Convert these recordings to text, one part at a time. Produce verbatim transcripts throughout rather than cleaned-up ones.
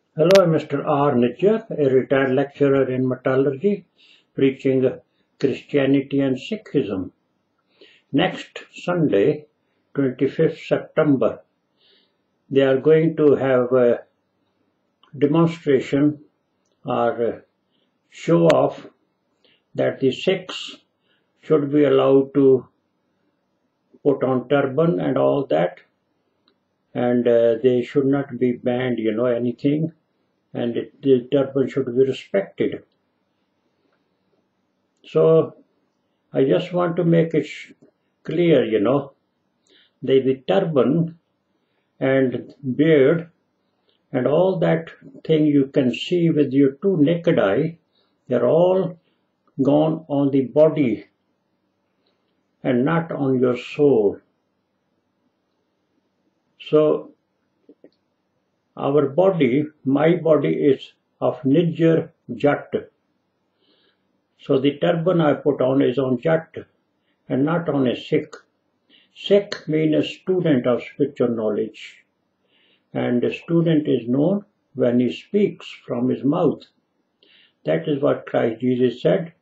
Hello, I'm Mister R. Nitya, a retired lecturer in metallurgy, preaching Christianity and Sikhism. Next Sunday, twenty-fifth September, they are going to have a demonstration or show off that the Sikhs should be allowed to put on turban and all that, and uh, they should not be banned, you know, anything, and it, the turban should be respected. So I just want to make it clear, you know, the, the turban and beard and all that thing you can see with your two naked eye, they're all gone on the body and not on your soul. So our body, my body is of Nijjar Jat. So the turban I put on is on Jat and not on a Sikh. Sikh means a student of spiritual knowledge, and a student is known when he speaks from his mouth. That is what Christ Jesus said.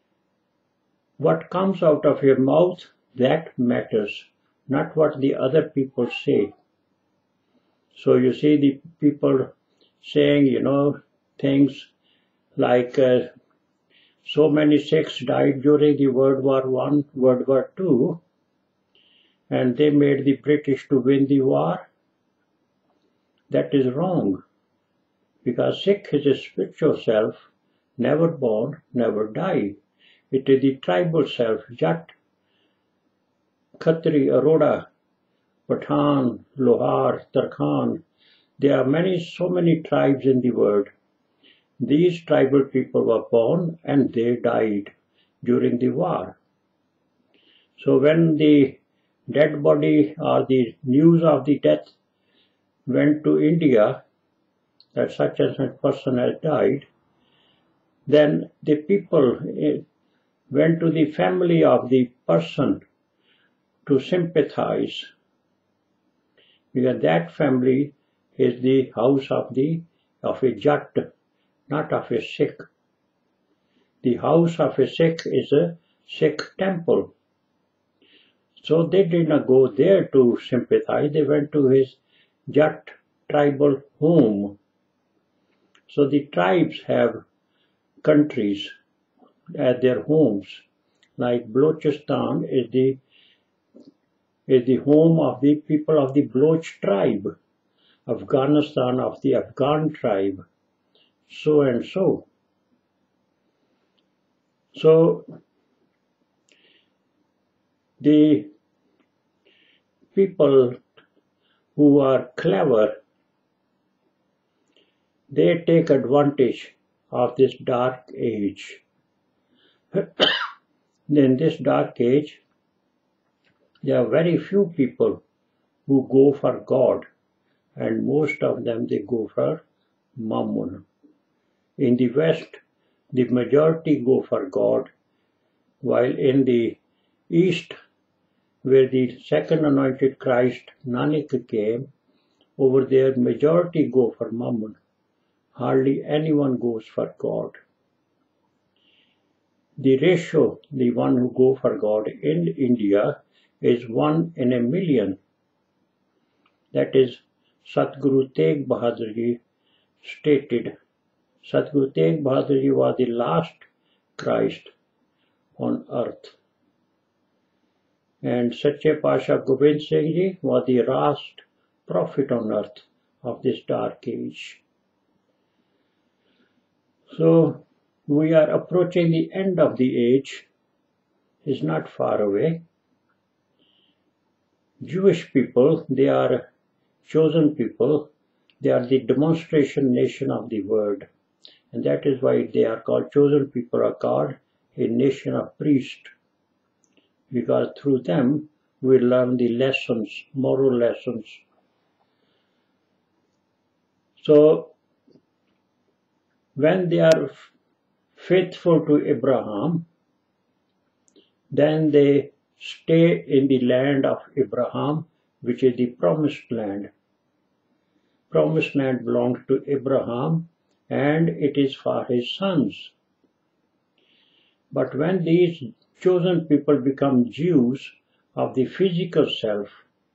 What comes out of your mouth, that matters, not what the other people say. So you see the people saying, you know, things like uh, so many Sikhs died during the World War One, World War Two, and they made the British to win the war. That is wrong, because Sikh is a spiritual self, never born, never die. It is the tribal self, Jat, Khatri, Aroda, Pathan, Lohar, Tarkhan. There are many, so many tribes in the world. These tribal people were born and they died during the war. So when the dead body or the news of the death went to India, that such and such person has died, then the people went to the family of the person to sympathize, because that family is the house of the of a Jat, not of a Sikh. The house of a Sikh is a Sikh temple. So they did not go there to sympathize, they went to his Jat tribal home. So the tribes have countries at their homes, like Balochistan is the is the home of the people of the Baloch tribe, Afghanistan of the Afghan tribe, so and so. So the people who are clever, they take advantage of this dark age. In this dark age, there are very few people who go for God, and most of them they go for Mammon. In the West, the majority go for God, while in the East, where the second anointed Christ, Nanak, came, over there majority go for Mammon. Hardly anyone goes for God. The ratio, the one who go for God in India, is one in a million. That is, Satguru Tegh Bahadur Ji stated. Satguru Tegh Bahadur Ji was the last Christ on earth. And Sache Pasha Gobind Singh Ji was the last prophet on earth of this dark age. So we are approaching the end of the age. It's not far away. Jewish people, they are chosen people. They are the demonstration nation of the world. And that is why they are called, chosen people are called a nation of priests. Because through them we learn the lessons, moral lessons. So when they are faithful to Abraham, then they stay in the land of Abraham, which is the promised land. promised land belongs to Abraham and it is for his sons. But when these chosen people become Jews of the physical self,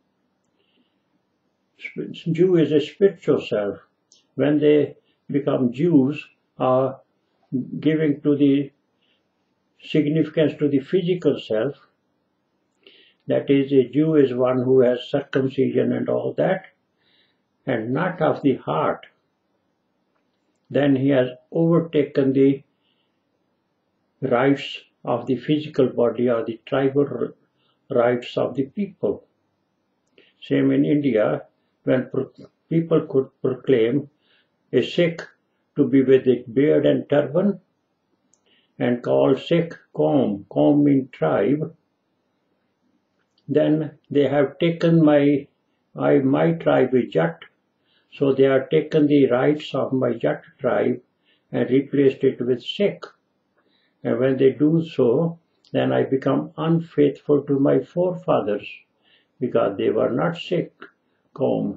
Jew is a spiritual self. When they become Jews, are giving to the significance to the physical self, that is, a Jew is one who has circumcision and all that, and not of the heart, then he has overtaken the rights of the physical body or the tribal rights of the people. Same in India, when people could proclaim a Sikh to be with a beard and turban and call Sikh Qaum, Qaum means tribe, then they have taken my, I, my tribe is Jat, so they have taken the rights of my Jat tribe and replaced it with Sikh. And when they do so, then I become unfaithful to my forefathers because they were not Sikh Qaum.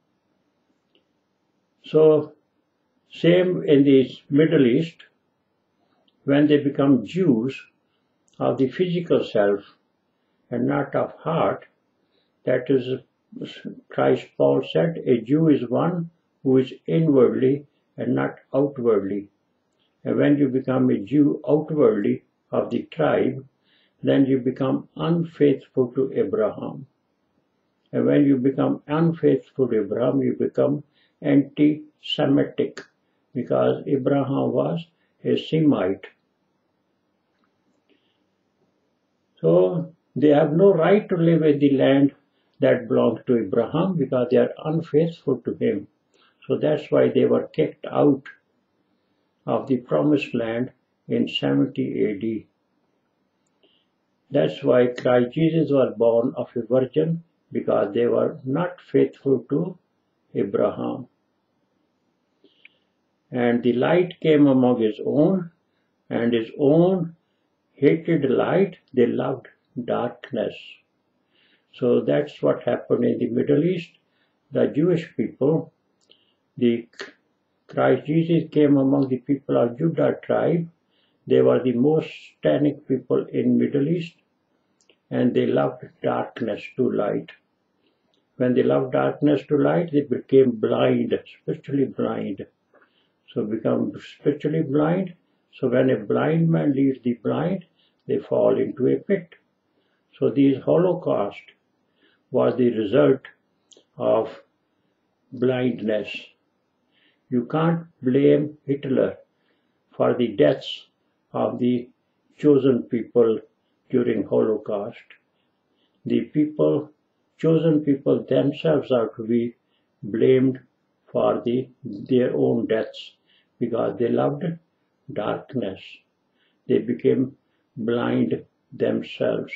So, same in the Middle East, when they become Jews of the physical self and not of heart, that is, Christ Paul said, a Jew is one who is inwardly and not outwardly. And when you become a Jew outwardly of the tribe, then you become unfaithful to Abraham. And when you become unfaithful to Abraham, you become anti-Semitic, because Abraham was a Semite. So they have no right to live in the land that belongs to Abraham because they are unfaithful to him. So that's why they were kicked out of the promised land in seventy A D. That's why Christ Jesus was born of a virgin, because they were not faithful to Abraham. And the light came among his own, and his own hated light, they loved darkness. So that's what happened in the Middle East. The Jewish people, the Christ Jesus came among the people of Judah tribe. They were the most satanic people in Middle East, and they loved darkness to light. When they loved darkness to light, they became blind, spiritually blind. So become spiritually blind. So when a blind man leads the blind, they fall into a pit. So this Holocaust was the result of blindness. You can't blame Hitler for the deaths of the chosen people during Holocaust. The people, chosen people themselves are to be blamed for the, their own deaths because they loved darkness. They became blind themselves.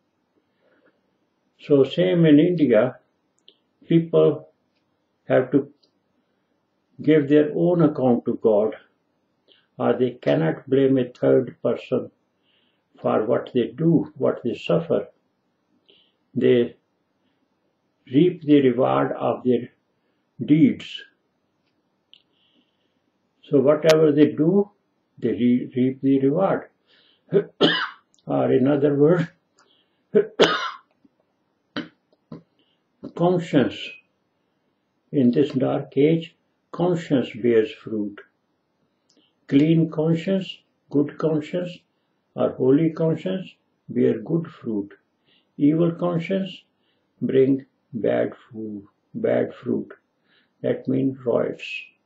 So same in India, people have to give their own account to God, or they cannot blame a third person for what they do, what they suffer. They reap the reward of their deeds. So whatever they do, they re reap the reward. Or in other words, conscience. In this dark age, conscience bears fruit. Clean conscience, good conscience, or holy conscience bear good fruit. Evil conscience bring bad fruit. Bad fruit. That means riots.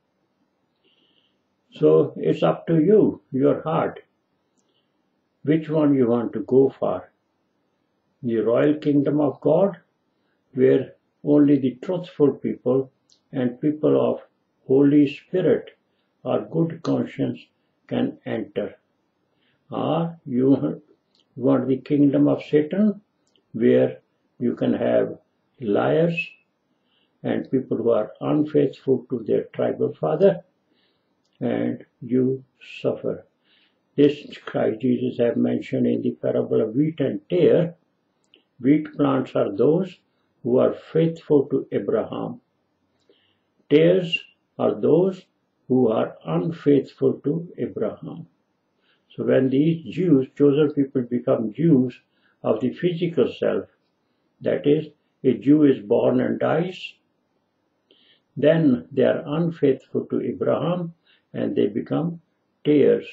So it's up to you, your heart, which one you want to go for. The royal kingdom of God, where only the truthful people and people of Holy Spirit or good conscience can enter. Or you want the kingdom of Satan, where you can have liars and people who are unfaithful to their tribal father, and you suffer. This Christ Jesus have mentioned in the parable of wheat and tare. Wheat plants are those who are faithful to Abraham. Tares are those who are unfaithful to Abraham. So when these Jews, chosen people, become Jews of the physical self, that is, a Jew is born and dies, then they are unfaithful to Abraham and they become tares.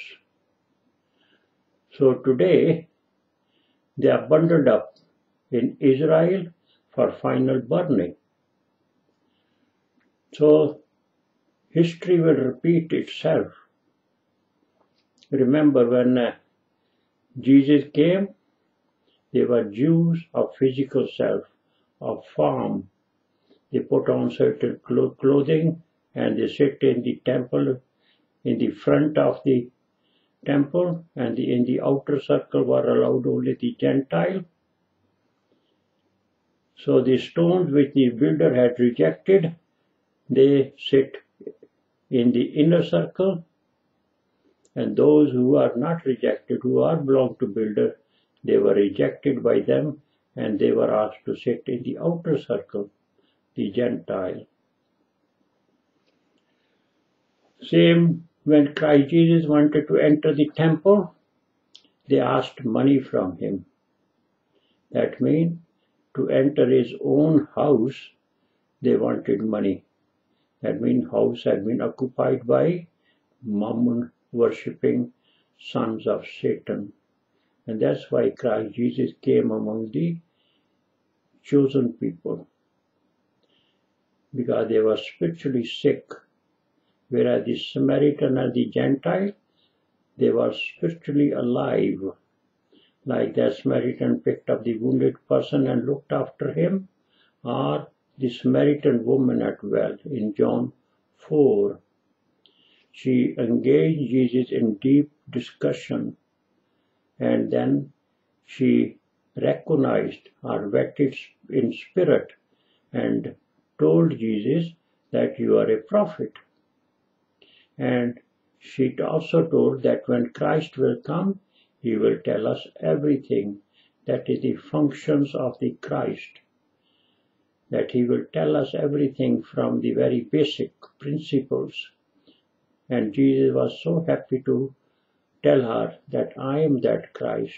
So today they are bundled up in Israel for final burning. So history will repeat itself. Remember, when uh, Jesus came, they were Jews of physical self, of form. They put on certain clothing and they sit in the temple, in the front of the temple, and the, in the outer circle were allowed only the Gentile. So the stones which the builder had rejected, they sit in the inner circle, and those who are not rejected, who are belong to builder, they were rejected by them and they were asked to sit in the outer circle, the Gentile. Same when Christ Jesus wanted to enter the temple, they asked money from him. That means to enter his own house, they wanted money. That means house had been occupied by Mammon worshipping sons of Satan. And that's why Christ Jesus came among the chosen people, because they were spiritually sick, whereas the Samaritan and the Gentile, they were spiritually alive. Like the Samaritan picked up the wounded person and looked after him, or the Samaritan woman at well in John four. She engaged Jesus in deep discussion, and then she recognized or vetted in spirit and told Jesus that you are a prophet. And she also told that when Christ will come, he will tell us everything. That is the functions of the Christ. That he will tell us everything from the very basic principles. And Jesus was so happy to tell her that I am that Christ.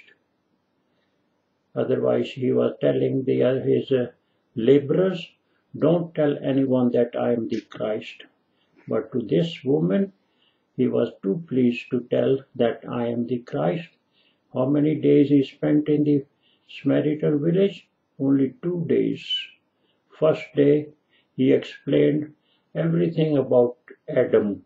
Otherwise, he was telling the, uh, his uh, laborers, don't tell anyone that I am the Christ. But to this woman, he was too pleased to tell that I am the Christ. How many days he spent in the Samaritan village? Only two days. First day, he explained everything about Adam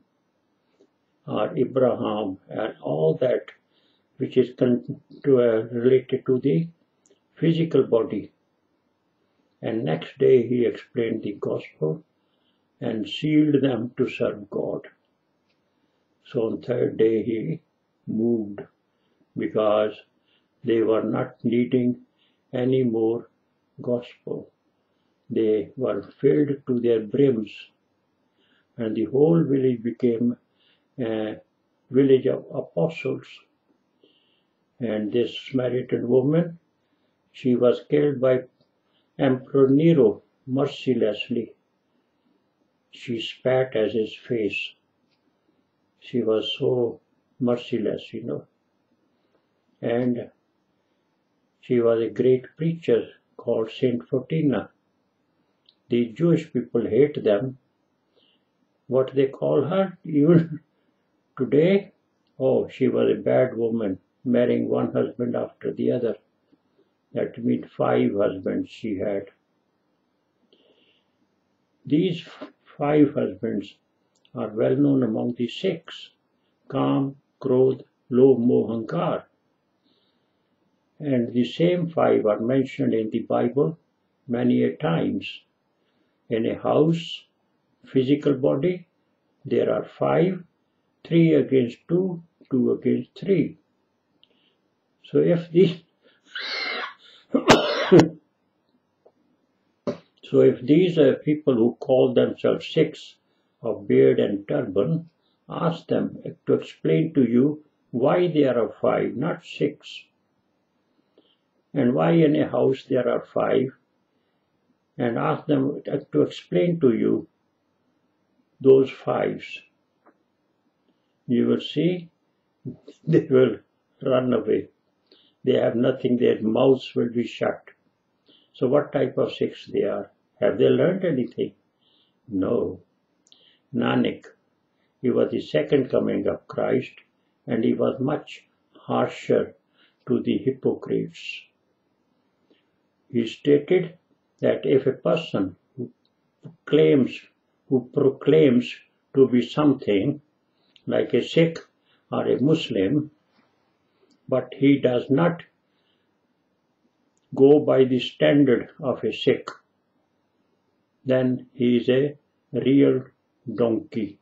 or Abraham and all that which is con to, uh, related to the physical body. And next day he explained the gospel and sealed them to serve God. So on third day he moved, because they were not needing any more gospel. They were filled to their brims, and the whole village became a village of apostles. And this Samaritan woman, she was killed by Emperor Nero mercilessly. She spat at his face. She was so merciless, you know. And she was a great preacher called Saint Faustina. The Jewish people hate them. What they call her even today? Oh, she was a bad woman, marrying one husband after the other. That means five husbands she had. These five husbands are well known among the Sikhs: Kam, Krodh, Lobh, Moh, Hankar. And the same five are mentioned in the Bible many a times. In a house, physical body, there are five, three against two, two against three. So if these so if these are people who call themselves Sikhs of beard and turban, ask them to explain to you why there are five, not six, and why in a house there are five, and ask them to explain to you those fives, you will see they will run away. They have nothing, their mouths will be shut. So what type of Sikhs they are? Have they learned anything? No. Nanak, he was the second coming of Christ, and he was much harsher to the hypocrites. He stated that if a person who claims, who proclaims to be something like a Sikh or a Muslim, but he does not go by the standard of a Sikh, then he is a real donkey.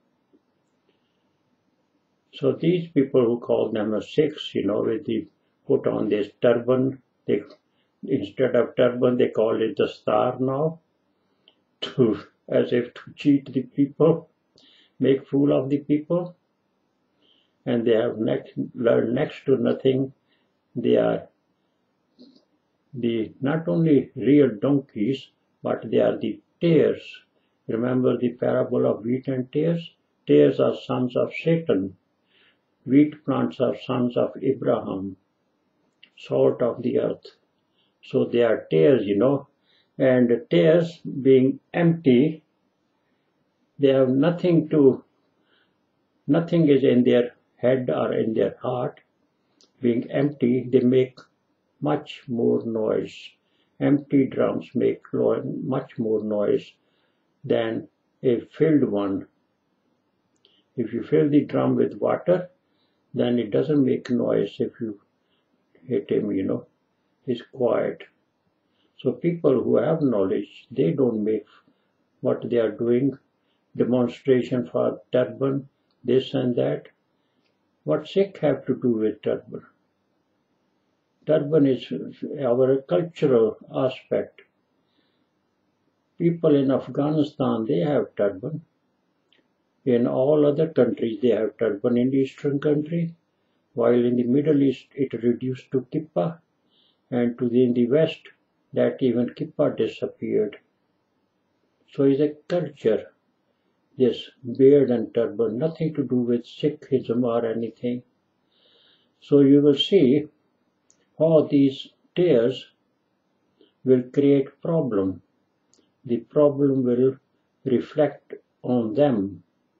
So these people who call them as Sikhs, you know, with the put on this turban, they, instead of turban they call it the star now, to as if to cheat the people, make fool of the people, and they have next, learned next to nothing. They are the not only real donkeys, but they are the tares. Remember the parable of wheat and tares? Tares are sons of Satan. Wheat plants are sons of Abraham, salt of the earth. So they are tares, you know, and tares being empty, they have nothing to, nothing is in their head or in their heart. Being empty, they make much more noise. Empty drums make much more noise than a filled one. If you fill the drum with water, then it doesn't make noise. If you hit him, you know, he's quiet. So people who have knowledge, they don't make what they are doing, demonstration for turban, this and that. What Sikh have to do with turban? Turban is our cultural aspect. People in Afghanistan, they have turban. In all other countries, they have turban in the eastern country, while in the Middle East, it reduced to kippah, and to the, in the West, that even kippah disappeared. So it's a culture, this beard and turban, nothing to do with Sikhism or anything. So you will see how these tares will create problem. The problem will reflect on them.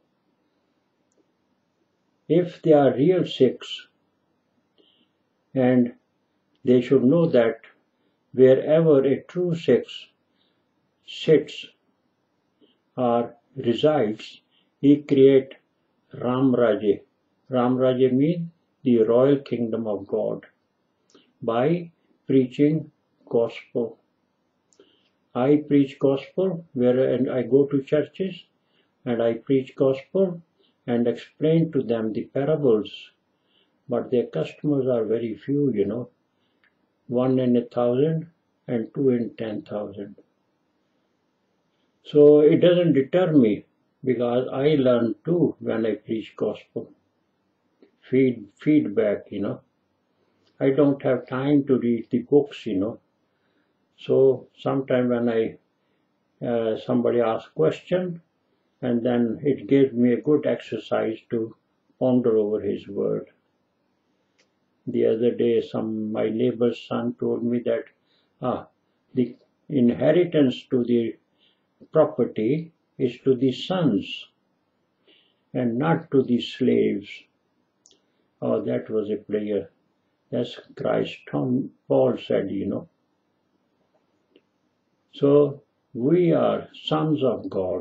If they are real Sikhs, and they should know that wherever a true Sikh sits or resides, he creates Ram Rajayae. Ram Rajayae means the royal kingdom of God by preaching gospel. I preach gospel where and I go to churches and I preach gospel and explain to them the parables, but their customers are very few, you know, one in a thousand and two in ten thousand. So it doesn't deter me, because I learn too when I preach gospel. Feed, feedback, you know. I don't have time to read the books, you know. So sometime when I, uh, somebody asks question, and then it gives me a good exercise to ponder over his word. The other day, some my neighbor's son told me that ah, the inheritance to the property is to the sons and not to the slaves. Oh, that was a prayer. That's Christ. Tom Paul said, you know. So we are sons of God,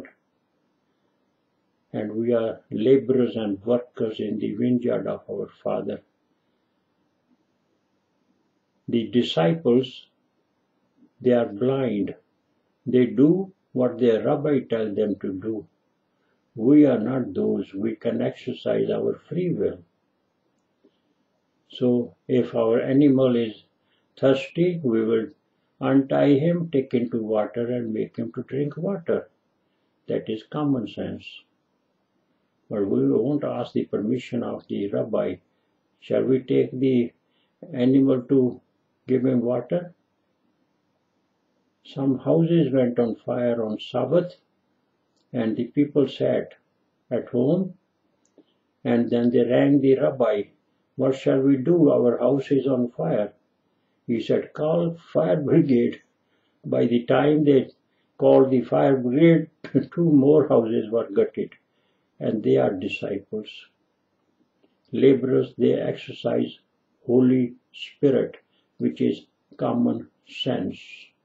and we are laborers and workers in the vineyard of our Father. The disciples, they are blind. They do what their rabbi tells them to do. We are not those. We can exercise our free will. So if our animal is thirsty, we will untie him, take him to water and make him to drink water. That is common sense. But we won't ask the permission of the rabbi. Shall we take the animal to give him water? Some houses went on fire on Sabbath, and the people sat at home, and then they rang the rabbi. What shall we do? Our house is on fire. He said, call fire brigade. By the time they called the fire brigade, two more houses were gutted, and they are disciples. Laborers, they exercise Holy Spirit, which is common sense.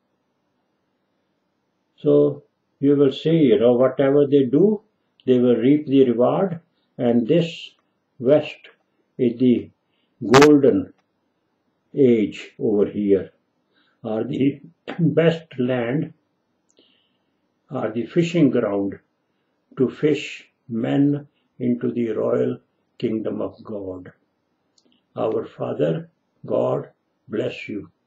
So you will see, you know, whatever they do, they will reap the reward, and this West is the golden age over here, are the best land, are the fishing ground to fish men into the royal kingdom of God. Our Father, God bless you.